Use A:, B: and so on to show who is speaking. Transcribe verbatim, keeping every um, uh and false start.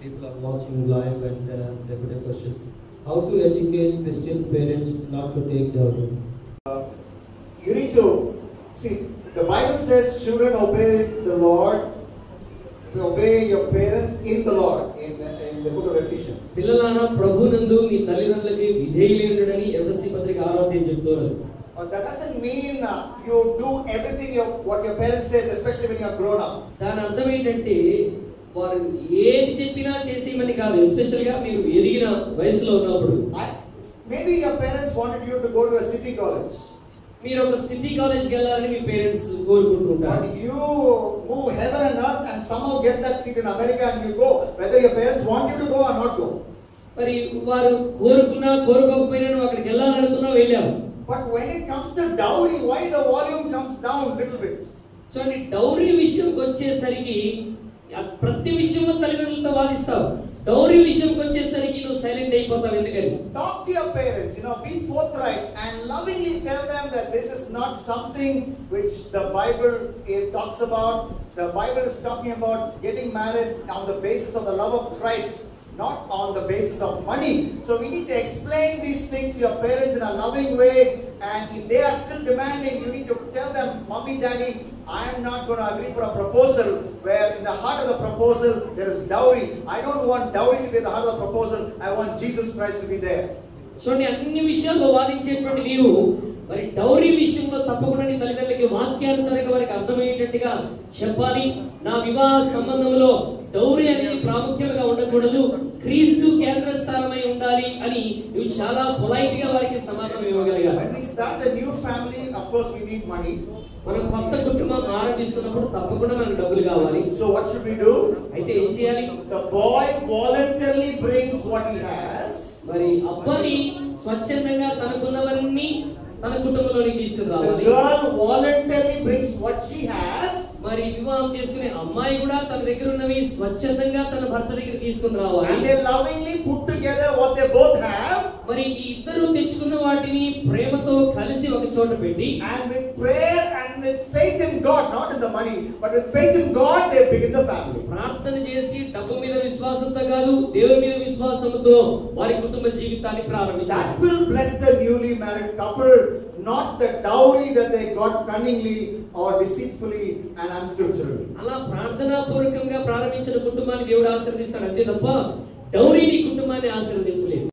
A: people are watching live and uh, they put a question: how to educate Christian parents not to take dowry?
B: Uh, you need to see. The Bible says, "Children, obey the Lord. Obey your parents in the Lord." In, in the book of Ephesians.
C: పిల్లలారా ప్రభునందు మీ తల్లిదండ్రులకి విధేయులైనడని ఎఫెసీ పత్రిక ఆరో అధ్యాయం చెప్తున్నది.
B: Uh, that doesn't mean uh, you do everything your, what your parents says, especially when you are grown up.
C: దాని అర్థం ఏంటంటే వారు ఏది చెప్పినా చేసేయమని కాదు, ఎస్పెషల్ గా మీరు ఎదిగిన వయసులో ఉన్నప్పుడు.
B: Maybe your parents wanted you to go to a city college.
C: మీరు ఒక సిటీ కాలేజ్కి వెళ్ళాలని మీ పేరెంట్స్ కోరుకుంటుంటారు.
B: But you move heaven and earth and somehow get that seat in America and you go, whether your parents want you to go or not go.
C: మరి వారు కోరుకున్నా కోరుకోకపోయినా నువ్వు అక్కడికి వెళ్ళాలనుకున్నా వెళ్ళావు.
B: But when it comes to dowry, why the volume comes down a little bit?
C: చూడండి, dowry విషయంకి వచ్చేసరికి ప్రతి విషయంలో తల్లిదండ్రులతో వాదిస్తావు, డౌరీ విషయంకి వచ్చేసరికి నువ్వు సైలెంట్ అయిపోతావు. ఎందుకని?
B: Talk to your parents, you know, be forthright and lovingly tell them that this is not something which the Bible it talks about. The Bible is talking about getting married on the basis of the love of Christ, not on the basis of money. So we need to explain these things to your parents in a loving way, and if they are still demanding, you need to tell them, "Mommy, Daddy, I am not going to agree for a proposal where in the heart of the proposal there is dowry. I don't want dowry to be the heart of the proposal. I want Jesus Christ to be there."
C: చూడండి, అన్ని విషయాల్లో వాదించేటువంటి నీవు మరి dowry విషయంలో తప్పకుండా నీ తల్లిదండ్రులకి వాక్యానుసారంగా వారికి అర్థమయ్యేటట్టుగా చెప్పాలి. నా వివాహ సంబంధంలో డౌరీ అనేది ప్రాముఖ్యంగా ఉండకూడదు, క్రీస్తు కేంద్ర స్థానమై ఉండాలి అని నువ్వు చాలా పొలైట్ గా వారికి సమాధానం ఇవ్వగలిగావు.
B: When we start a new family, of course we need money.
C: మనం కొత్త కుటుంబం ఆరంభిస్తున్నప్పుడు తప్పకుండా మనకు డబ్బులు కావాలి.
B: So what should we do?
C: అయితే ఏం చేయాలి?
B: The boy voluntarily brings what he has.
C: మరి అబ్బాయి స్వచ్ఛందంగా తనకున్నవన్నీ తన కుటుంబంలోనికి తీసుకురావాలి.
B: The girl voluntarily brings what she has.
C: మరి వివాహం చేసుకునే అమ్మాయి కూడా తన దగ్గర ఉన్నవి స్వచ్ఛందంగా తన భర్త దగ్గర తీసుకుని రావాలి.
B: And they lovingly put together what they both have.
C: మరి ఈ ఇద్దరు తెచ్చుకున్న వాటిని ప్రేమతో కలిసి ఒక చోట పెట్టి,
B: And with prayer and with faith in God, not in the money, but with faith in God, they begin the family.
C: ప్రార్థన చేసి డబ్బు మీద విశ్వాసంతో కాదు, దేవుని మీద విశ్వాసంతో వారి కుటుంబ జీవితాన్ని ప్రారంభించాలి.
B: That will bless the newly married couple, not the dowry that they got cunningly or deceitfully and unscripturally.
C: అలా ప్రార్థనా పూర్వకంగా ప్రారంభించిన కుటుంబాన్ని దేవుడు ఆశీర్వదిస్తాడు అంతే తప్ప డౌరీని కుటుంబాన్ని ఆశీర్వదించలేదు.